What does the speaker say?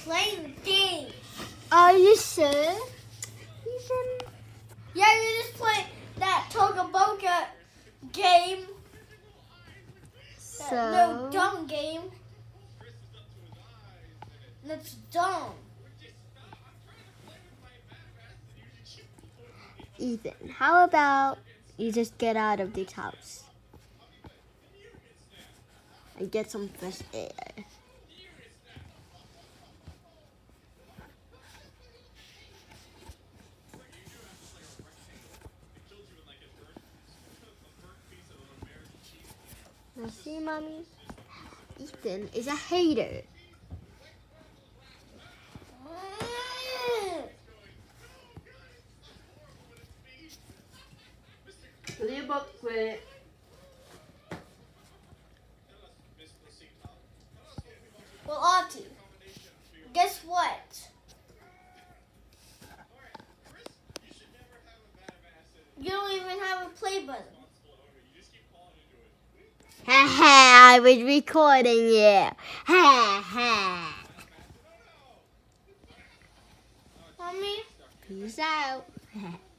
playing games. Are you sure? Yeah, you just play that Toga Boga game. So No, dumb game. That's dumb. Ethan, how about you just get out of this house and get some fresh air? Now see, Mommy? Ethan is a hater. Leave up with Well, Auntie, guess what? You don't even have a play button. Ha ha, I was recording you. Ha ha. Mommy? Peace out.